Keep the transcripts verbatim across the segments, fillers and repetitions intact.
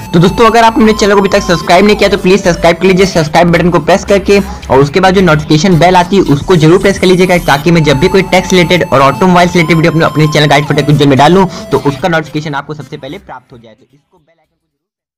तो दोस्तों अगर आप अपने चैनल को अभी तक सब्सक्राइब नहीं किया तो प्लीज सब्सक्राइब कर लीजिए, सब्सक्राइब बटन को प्रेस करके, और उसके बाद जो नोटिफिकेशन बेल आती है उसको जरूर प्रेस कर लीजिएगा, ताकि मैं जब भी कोई टैक्स रिलेटेड और ऑटोमोबाइल रिलेटेड वीडियो अपने अपने channel guide for tech Ujjwal में डालूं तो उसका नोटिफिकेशन आपको सबसे पहले प्राप्त हो जाए। तो इसको बेल आइकन को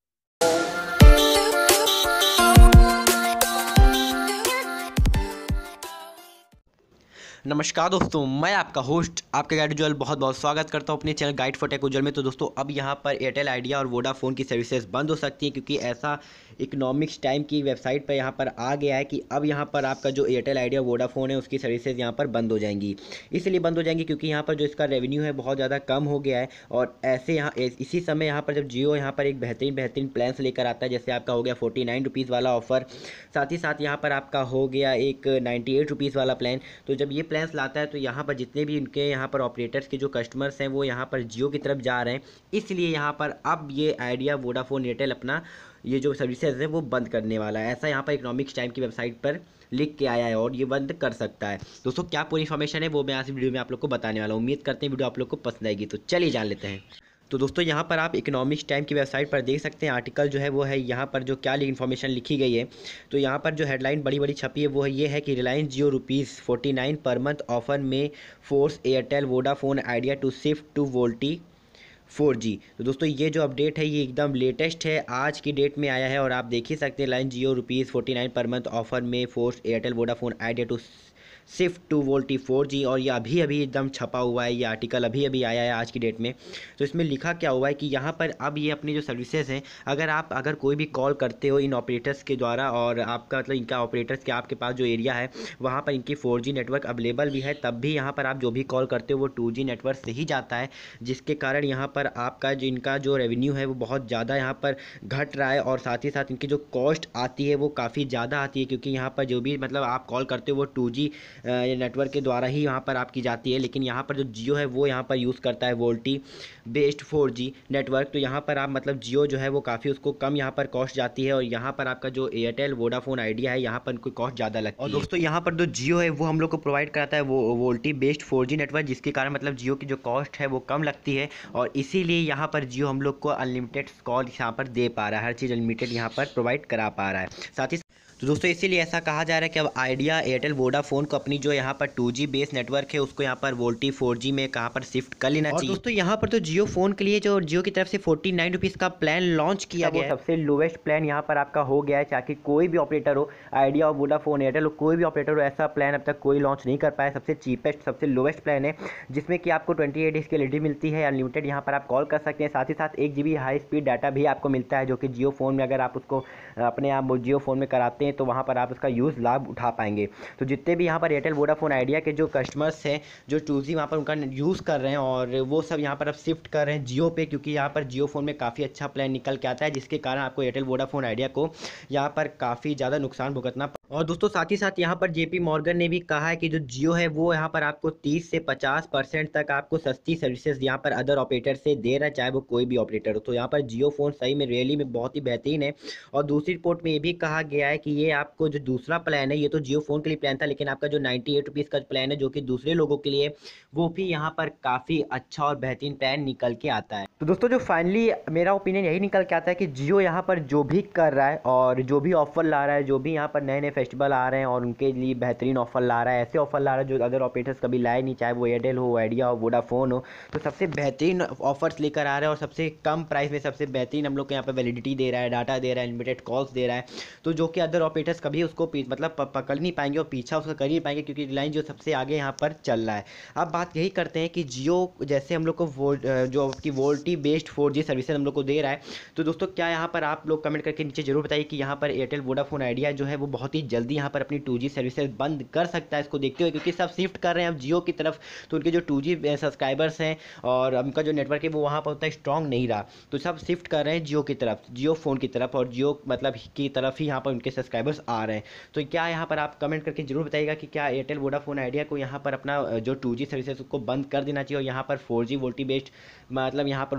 नमस्कार दोस्तों, मैं आपका होस्ट आपके गाइड उज्जवल बहुत बहुत स्वागत करता हूं अपने channel guide for tech Ujjwal में। तो दोस्तों अब यहां पर एयरटेल आइडिया और वोडाफोन की सर्विसेज बंद हो सकती हैं, क्योंकि ऐसा इकोनॉमिक्स टाइम की वेबसाइट पर यहां पर आ गया है कि अब यहां पर आपका जो एयरटेल आइडिया वोडाफोन है उसकी सर्विसेज यहां पर बंद हो जाएंगी। इसलिए बंद हो जाएंगी क्योंकि यहाँ पर जो इसका रेवेन्यू है बहुत ज़्यादा कम हो गया है। और ऐसे यहाँ इसी समय यहाँ पर जब जियो यहाँ पर एक बेहतरीन बेहतरीन प्लान्स लेकर आता है, जैसे आपका हो गया फोर्टी नाइन रुपीज़ वाला ऑफर, साथ ही साथ यहाँ पर आपका हो गया एक नाइन्टी एट रुपीज़ वाला प्लान। तो जब ये प्लान्स लाता है तो यहाँ पर जितने भी उनके यहाँ पर ऑपरेटर्स के जो कस्टमर्स हैं वो यहाँ पर जियो की तरफ जा रहे हैं। इसलिए यहाँ पर अब ये आइडिया वोडाफोन एयरटेल अपना ये जो सर्विसेज है वो बंद करने वाला है। ऐसा यहाँ पर इकोनॉमिक्स टाइम की वेबसाइट पर लिख के आया है और ये बंद कर सकता है। दोस्तों क्या पूरी इन्फॉर्मेशन है वो मैं आज वीडियो में आप लोग को बताने वाला हूँ। उम्मीद करते हैं वीडियो आप लोग को पसंद आएगी। तो चलिए जान लेते हैं। तो दोस्तों यहाँ पर आप इकोनॉमिक्स टाइम की वेबसाइट पर देख सकते हैं, आर्टिकल जो है वो है यहाँ पर जो क्या इन्फॉर्मेशन लिखी गई है। तो यहाँ पर जो हेडलाइन बड़ी बड़ी छपी है वो है ये है कि Reliance Jio rupees forty nine per month offer में force Airtel Vodafone Idea to shift to VoLTE four G. तो दोस्तों ये जो अपडेट है ये एकदम लेटेस्ट है, आज की डेट में आया है। और आप देख ही सकते हैं Reliance Jio rupees forty nine per month offer में force Airtel Vodafone Idea to shift to VoLTE four G. और ये अभी अभी एकदम छपा हुआ है, ये आर्टिकल अभी अभी आया है आज की डेट में। तो इसमें लिखा क्या हुआ है कि यहाँ पर अब ये अपनी जो सर्विसेज हैं, अगर आप अगर कोई भी कॉल करते हो इन ऑपरेटर्स के द्वारा और आपका मतलब इनका ऑपरेटर्स के आपके पास जो एरिया है वहाँ पर इनकी फोर जी नेटवर्क अवेलेबल भी है, तब भी यहाँ पर आप जो भी कॉल करते हो वो टू जी नेटवर्क से ही जाता है, जिसके कारण यहाँ पर आपका जो इनका जो रेवेन्यू है वो बहुत ज़्यादा यहाँ पर घट रहा है। और साथ ही साथ इनकी जो कॉस्ट आती है वो काफ़ी ज़्यादा आती है, क्योंकि यहाँ पर जो भी मतलब आप कॉल करते हो वो टू जी नेटवर्क के द्वारा ही यहाँ पर आपकी जाती है। लेकिन यहाँ पर जो जियो है वो यहाँ पर यूज़ करता है VoLTE based four G network. तो यहाँ पर आप मतलब जियो जो है वो काफ़ी उसको कम यहाँ पर कॉस्ट जाती है, और यहाँ पर आपका जो एयरटेल वोडाफोन आइडिया है यहाँ पर उनको कॉस्ट ज़्यादा लगती है। और दोस्तों यहाँ पर जो जियो है वो हम लोग को प्रोवाइड कराता है वो VoLTE based four G network, जिसके कारण मतलब जियो की जो कॉस्ट है वो कम लगती है, और इसीलिए यहाँ पर जियो हम लोग को अनलिमिटेड कॉल यहाँ पर दे पा रहा है, हर चीज़ अनलिमिटेड यहाँ पर प्रोवाइड करा पा रहा है। साथ ही तो दोस्तों इसीलिए ऐसा कहा जा रहा है कि अब आइडिया एयरटेल वोडाफोन को अपनी जो यहाँ पर टू जी बेस नेटवर्क है उसको यहाँ पर वोल्टी फोर जी में कहाँ पर शिफ्ट कर लेना चाहिए। दोस्तों यहाँ पर तो जियो फोन के लिए जो जियो की तरफ से फोर्टी नाइन रुपीज़ का प्लान लॉन्च किया गया है, सबसे लोवेस्ट प्लान यहाँ पर आपका हो गया है, ताकि कोई भी ऑपरेटर हो, आइडिया और वोडाफोन एयरटेल कोई भी ऑपरेटर हो, ऐसा प्लान अब तक कोई लॉन्च नहीं कर पाया। सबसे चीपेस्ट सबसे लोवेस्ट प्लान है, जिसमें कि आपको ट्वेंटी एट डेज की वैलिडिटी मिलती है, अनलिमिटेड यहाँ पर आप कॉल कर सकते हैं। साथ ही साथ एक G B high speed data भी आपको मिलता है, जो कि जियो फोन में अगर आप उसको अपने आप जियो फोन में कराते हैं तो वहाँ पर आप उसका यूज़ लाभ उठा पाएंगे। तो जितने भी यहाँ पर एयरटेल वोडाफोन आइडिया के जो कस्टमर्स हैं जो टू जी वहाँ पर उनका यूज़ कर रहे हैं, और वो सब यहाँ पर अब शिफ्ट कर रहे हैं जियो पे, क्योंकि यहाँ पर जियो फोन में काफ़ी अच्छा प्लान निकल के आता है, जिसके कारण आपको एयरटेल वोडाफोन आइडिया को यहाँ पर काफ़ी ज़्यादा नुकसान भुगतना। और दोस्तों साथ ही साथ यहाँ पर जेपी मॉर्गन ने भी कहा है कि जो जियो है वो यहाँ पर आपको तीस से पचास परसेंट तक आपको सस्ती सर्विसेज यहाँ पर अदर ऑपरेटर से दे रहा है, चाहे वो कोई भी ऑपरेटर हो। तो यहाँ पर जियो फोन सही में रियली में बहुत ही बेहतरीन है। और दूसरी रिपोर्ट में ये भी कहा गया है कि ये आपको जो दूसरा प्लान है, ये तो जियो फोन के लिए प्लान था, लेकिन आपका जो नाइन्टी एट रुपीज़ का प्लान है जो कि दूसरे लोगों के लिए, वो भी यहाँ पर काफ़ी अच्छा और बेहतरीन प्लान निकल के आता है। तो दोस्तों जो फाइनली मेरा ओपिनियन यही निकल के आता है कि जियो यहाँ पर जो भी कर रहा है और जो भी ऑफर ला रहा है, जो भी यहाँ पर नए नए फेस्टिवल आ रहे हैं और उनके लिए बेहतरीन ऑफर ला रहा है, ऐसे ऑफर ला रहा है जो अदर ऑपरेटर्स कभी लाए नहीं, चाहे वो एयरटेल हो, आइडिया हो, वोडाफोन हो। तो सबसे बेहतरीन ऑफर्स लेकर आ रहा है और सबसे कम प्राइस में सबसे बेहतरीन हम लोग को यहाँ पर वैलिडिटी दे रहा है, डाटा दे रहा है, अनलिमिटेड कॉल्स दे रहा है। तो जो कि अदर ऑपरेटर्स कभी उसको मतलब पकड़ नहीं पाएंगे और पीछा उसका कर ही नहीं पाएंगे, क्योंकि रिलायंस जो सबसे आगे यहाँ पर चल रहा है। अब बात यही करते हैं कि जियो जैसे हम लोग को वो जो आपकी VoLTE based four G services हम लोग को दे रहा है, तो दोस्तों क्या यहाँ पर आप लोग कमेंट करके नीचे जरूर बताइए कि यहाँ पर एयरटेल वोडाफोन आइडिया जो है वो बहुत ही जल्दी यहाँ पर अपनी टू जी सर्विसेज बंद कर सकता है, इसको देखते हुए, क्योंकि सब शिफ्ट कर रहे हैं अब जियो की तरफ। तो उनके जो टू जी सब्सक्राइबर्स हैं और उनका जो नेटवर्क है वो वहाँ पर उतना स्ट्रॉन्ग नहीं रहा, तो सब शिफ्ट कर रहे हैं जियो की तरफ, जियो फोन की तरफ, और जियो मतलब की तरफ ही यहाँ पर उनके सब्सक्राइबर्स आ रहे हैं। तो क्या यहाँ पर आप कमेंट करके जरूर बताइएगा कि क्या एयरटेल वोडाफोन आइडिया को यहाँ पर अपना जो टू जी सर्विसेज उसको बंद कर देना चाहिए और यहाँ पर फोर जी वोल्टी बेस्ड मतलब यहाँ पर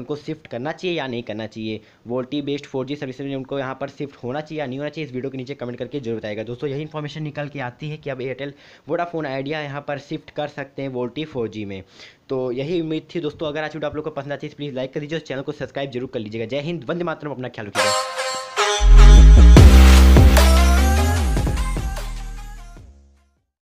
उनको शिफ्ट करना चाहिए या नहीं करना चाहिए, VoLTE based four G service में उनको यहाँ पर शिफ्ट होना चाहिए या नहीं होना चाहिए, इस वीडियो के नीचे कमेंट करके जरूर बताएगा दोस्तों। यही इन्फॉर्मेशन निकल के आती है कि अब एयरटेल वोडाफोन आइडिया यहाँ पर शिफ्ट कर सकते हैं वोल्टी फोर जी में। तो यही उम्मीद थी दोस्तों। अगर आज वीडियो आप लोग को पसंद आती है प्लीज़ लाइक कर दीजिए, चैनल को सब्सक्राइब जरूर कर लीजिएगा। जय हिंद, वंदे मातरम, अपना ख्याल रखिएगा।